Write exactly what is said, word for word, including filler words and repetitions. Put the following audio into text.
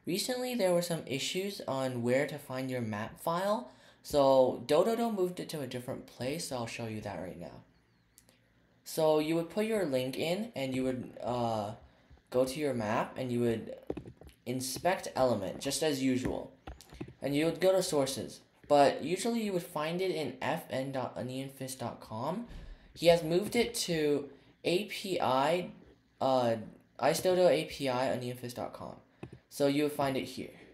recently there were some issues on where to find your map file. So Dodo moved it to a different place, so I'll show you that right now. So you would put your link in, and you would uh, go to your map, and you would inspect element, just as usual. And you would go to sources. But usually you would find it in f n dot onion fist dot com. He has moved it to A P I, uh, icedodo A P I onion fist dot com. So you would find it here.